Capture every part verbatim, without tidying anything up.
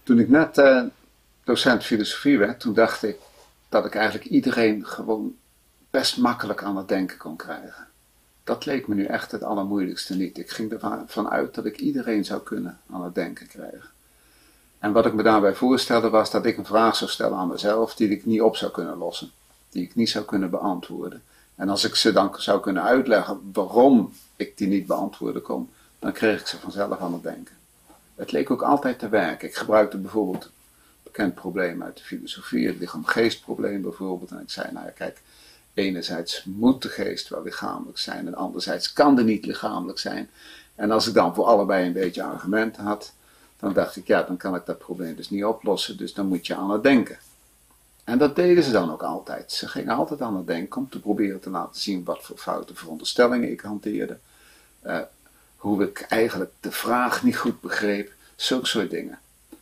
Toen ik net uh, docent filosofie werd, toen dacht ik dat ik eigenlijk iedereen gewoon best makkelijk aan het denken kon krijgen. Dat leek me nu echt het allermoeilijkste niet. Ik ging ervan uit dat ik iedereen zou kunnen aan het denken krijgen. En wat ik me daarbij voorstelde was dat ik een vraag zou stellen aan mezelf die ik niet op zou kunnen lossen. Die ik niet zou kunnen beantwoorden. En als ik ze dan zou kunnen uitleggen waarom ik die niet beantwoorden kon, dan kreeg ik ze vanzelf aan het denken. Het leek ook altijd te werken. Ik gebruikte bijvoorbeeld een bekend probleem uit de filosofie, het lichaam-geestprobleem bijvoorbeeld. En ik zei, nou ja, kijk, enerzijds moet de geest wel lichamelijk zijn en anderzijds kan die niet lichamelijk zijn. En als ik dan voor allebei een beetje argumenten had, dan dacht ik, ja, dan kan ik dat probleem dus niet oplossen, dus dan moet je aan het denken. En dat deden ze dan ook altijd. Ze gingen altijd aan het denken om te proberen te laten zien wat voor foute veronderstellingen ik hanteerde. Uh, hoe ik eigenlijk de vraag niet goed begreep. Zulke soort dingen.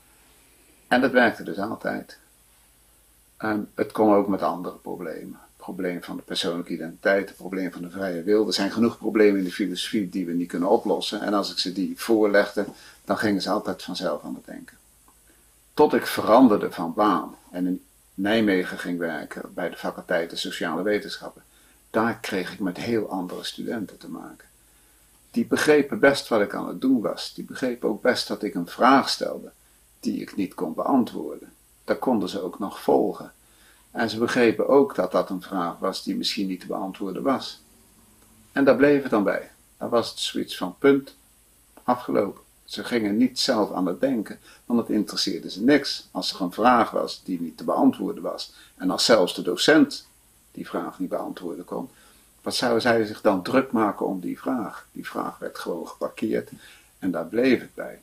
En dat werkte dus altijd. Um, het kon ook met andere problemen. Het probleem van de persoonlijke identiteit, het probleem van de vrije wil. Er zijn genoeg problemen in de filosofie die we niet kunnen oplossen. En als ik ze die voorlegde, dan gingen ze altijd vanzelf aan het denken. Tot ik veranderde van baan en in Nijmegen ging werken bij de faculteit Sociale Wetenschappen. Daar kreeg ik met heel andere studenten te maken. Die begrepen best wat ik aan het doen was. Die begrepen ook best dat ik een vraag stelde die ik niet kon beantwoorden. Dat konden ze ook nog volgen. En ze begrepen ook dat dat een vraag was die misschien niet te beantwoorden was. En daar bleef het dan bij. Dan was het zoiets van punt, afgelopen. Ze gingen niet zelf aan het denken, want het interesseerde ze niks. Als er een vraag was die niet te beantwoorden was, en als zelfs de docent die vraag niet beantwoorden kon, wat zouden zij zich dan druk maken om die vraag? Die vraag werd gewoon geparkeerd en daar bleef het bij.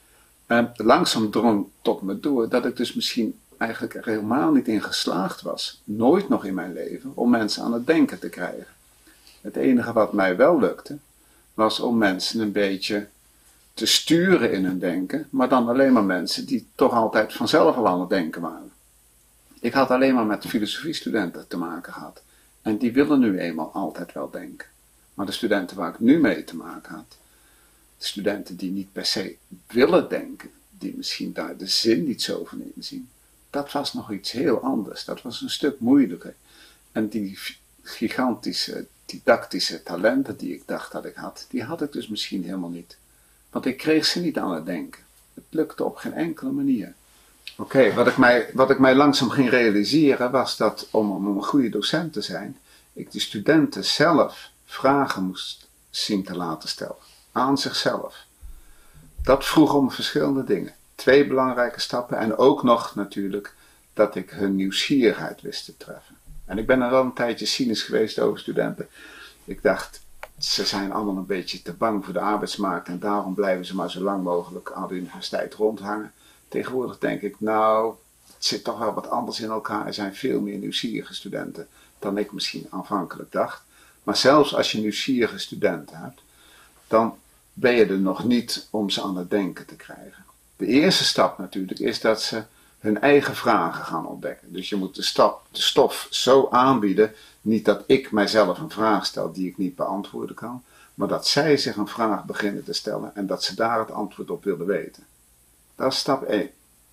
En langzaam drong tot me door dat ik dus misschien eigenlijk er helemaal niet in geslaagd was, nooit nog in mijn leven, om mensen aan het denken te krijgen. Het enige wat mij wel lukte, was om mensen een beetje te sturen in hun denken, maar dan alleen maar mensen die toch altijd vanzelf al aan het denken waren. Ik had alleen maar met filosofiestudenten te maken gehad. En die willen nu eenmaal altijd wel denken. Maar de studenten waar ik nu mee te maken had, de studenten die niet per se willen denken, die misschien daar de zin niet zo van inzien, dat was nog iets heel anders. Dat was een stuk moeilijker. En die gigantische didactische talenten die ik dacht dat ik had, die had ik dus misschien helemaal niet. Want ik kreeg ze niet aan het denken. Het lukte op geen enkele manier. Oké, okay, wat ik mij, wat ik mij langzaam ging realiseren was dat om, om een goede docent te zijn, ik de studenten zelf vragen moest zien te laten stellen. Aan zichzelf. Dat vroeg om verschillende dingen. Twee belangrijke stappen en ook nog natuurlijk dat ik hun nieuwsgierigheid wist te treffen. En ik ben er wel een tijdje cynisch geweest over studenten. Ik dacht, ze zijn allemaal een beetje te bang voor de arbeidsmarkt en daarom blijven ze maar zo lang mogelijk aan de universiteit rondhangen. Tegenwoordig denk ik, nou, het zit toch wel wat anders in elkaar. Er zijn veel meer nieuwsgierige studenten dan ik misschien aanvankelijk dacht. Maar zelfs als je nieuwsgierige studenten hebt, dan ben je er nog niet om ze aan het denken te krijgen. De eerste stap natuurlijk is dat ze hun eigen vragen gaan ontdekken. Dus je moet de, stap, de stof zo aanbieden, niet dat ik mijzelf een vraag stel die ik niet beantwoorden kan, maar dat zij zich een vraag beginnen te stellen en dat ze daar het antwoord op willen weten. Dat is stap één.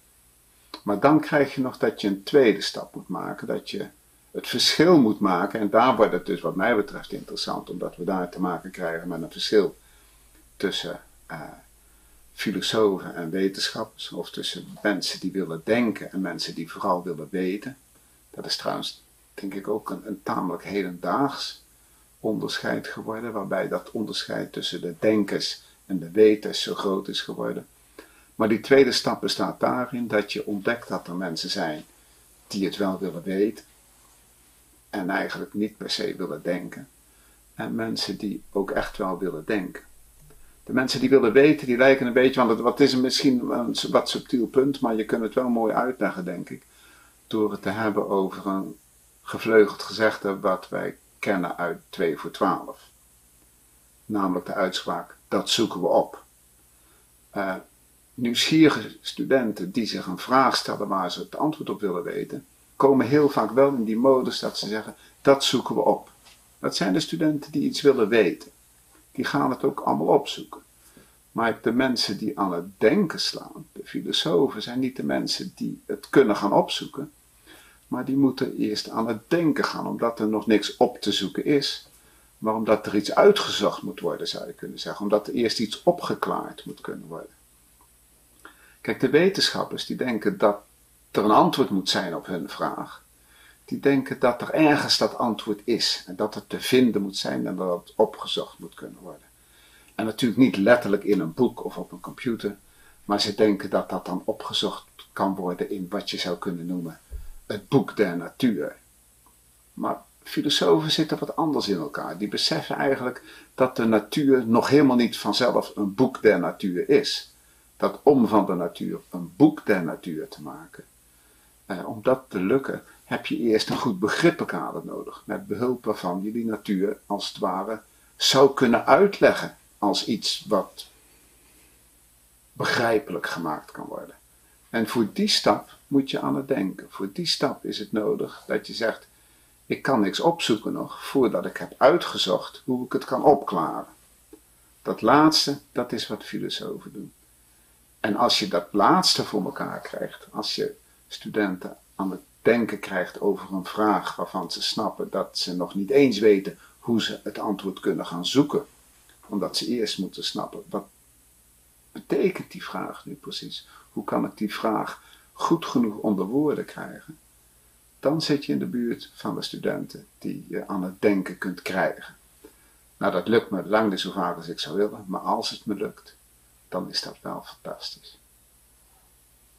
Maar dan krijg je nog dat je een tweede stap moet maken, dat je het verschil moet maken, en daar wordt het dus wat mij betreft interessant, omdat we daar te maken krijgen met een verschil tussen uh, filosofen en wetenschappers, of tussen mensen die willen denken en mensen die vooral willen weten. Dat is trouwens, denk ik, ook een, een tamelijk hedendaags onderscheid geworden, waarbij dat onderscheid tussen de denkers en de weters zo groot is geworden. Maar die tweede stap bestaat daarin dat je ontdekt dat er mensen zijn die het wel willen weten en eigenlijk niet per se willen denken. En mensen die ook echt wel willen denken. De mensen die willen weten, die lijken een beetje, want het is misschien een wat subtiel punt, maar je kunt het wel mooi uitleggen, denk ik, door het te hebben over een gevleugeld gezegde wat wij kennen uit twee voor twaalf. Namelijk de uitspraak, dat zoeken we op. Uh, nieuwsgierige studenten die zich een vraag stellen waar ze het antwoord op willen weten, komen heel vaak wel in die modus dat ze zeggen, dat zoeken we op. Dat zijn de studenten die iets willen weten. Die gaan het ook allemaal opzoeken. Maar de mensen die aan het denken slaan, de filosofen, zijn niet de mensen die het kunnen gaan opzoeken. Maar die moeten eerst aan het denken gaan, omdat er nog niks op te zoeken is. Maar omdat er iets uitgezocht moet worden, zou je kunnen zeggen. Omdat er eerst iets opgeklaard moet kunnen worden. Kijk, de wetenschappers die denken dat er een antwoord moet zijn op hun vraag. Die denken dat er ergens dat antwoord is. En dat het te vinden moet zijn en dat het opgezocht moet kunnen worden. En natuurlijk niet letterlijk in een boek of op een computer. Maar ze denken dat dat dan opgezocht kan worden in wat je zou kunnen noemen het boek der natuur. Maar filosofen zitten wat anders in elkaar. Die beseffen eigenlijk dat de natuur nog helemaal niet vanzelf een boek der natuur is. Dat om van de natuur een boek der natuur te maken, eh, om dat te lukken, heb je eerst een goed begrippenkader nodig. Met behulp waarvan je die natuur als het ware zou kunnen uitleggen als iets wat begrijpelijk gemaakt kan worden. En voor die stap moet je aan het denken. Voor die stap is het nodig dat je zegt, ik kan niks opzoeken nog voordat ik heb uitgezocht hoe ik het kan opklaren. Dat laatste, dat is wat filosofen doen. En als je dat laatste voor elkaar krijgt, als je studenten aan het denken krijgt over een vraag waarvan ze snappen dat ze nog niet eens weten hoe ze het antwoord kunnen gaan zoeken, omdat ze eerst moeten snappen, wat betekent die vraag nu precies? Hoe kan ik die vraag goed genoeg onder woorden krijgen? Dan zit je in de buurt van de studenten die je aan het denken kunt krijgen. Nou, dat lukt me lang niet zo vaak als ik zou willen, maar als het me lukt, dan is dat wel fantastisch.